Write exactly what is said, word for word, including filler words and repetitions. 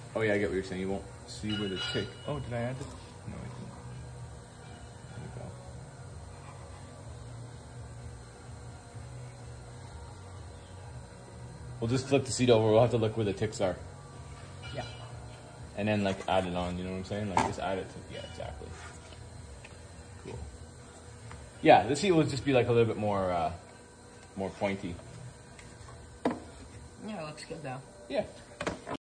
Oh yeah, I get what you're saying. You won't see where the tick. Oh, did I add it? No, I didn't. There you go. We'll just flip the seat over. We'll have to look where the ticks are. Yeah. And then like add it on. You know what I'm saying? Like just add it to. Yeah, exactly. Cool. Yeah, the seat will just be like a little bit more, uh, more pointy. Yeah, it looks good though. Yeah.